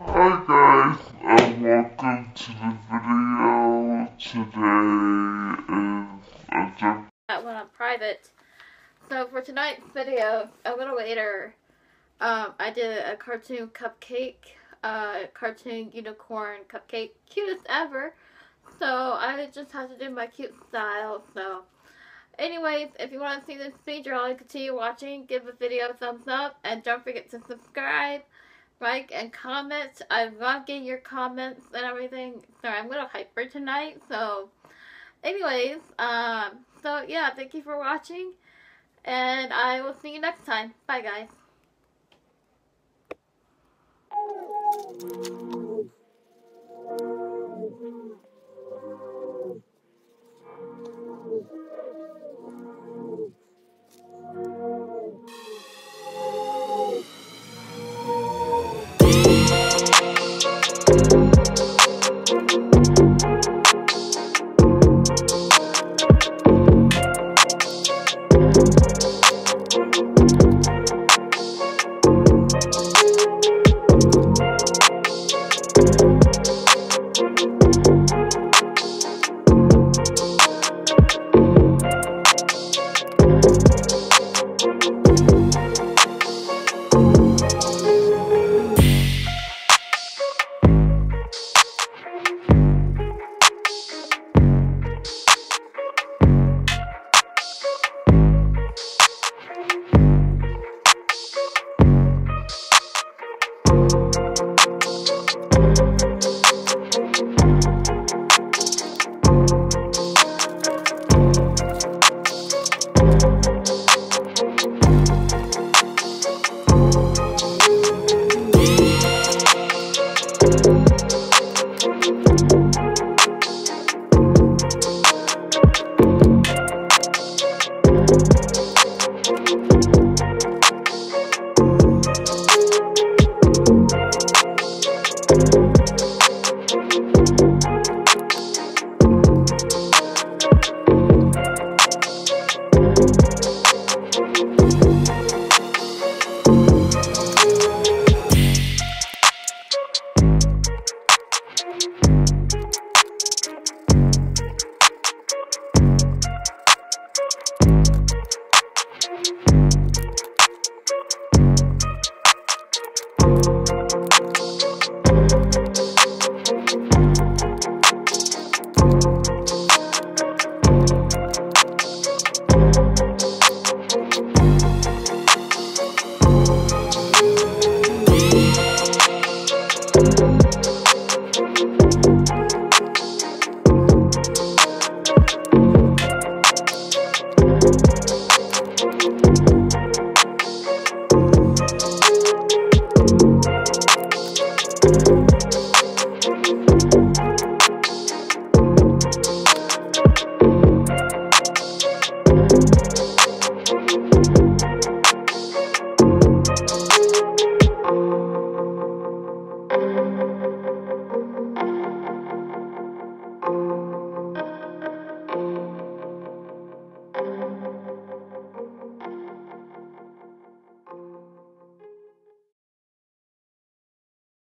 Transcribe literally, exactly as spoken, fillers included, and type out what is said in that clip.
Hi guys, and welcome to the video. Today is a different That went on private. So for tonight's video, a little later, um, I did a cartoon cupcake, uh, cartoon unicorn cupcake, cutest ever. So I just have to do my cute style. So, anyways, if you want to see this procedural and continue watching, give the video a thumbs up, and don't forget to subscribe, like, and comment. I love getting your comments and everything. Sorry, I'm a little hyper tonight. So, anyways, um, so yeah, thank you for watching. And I will see you next time. Bye, guys.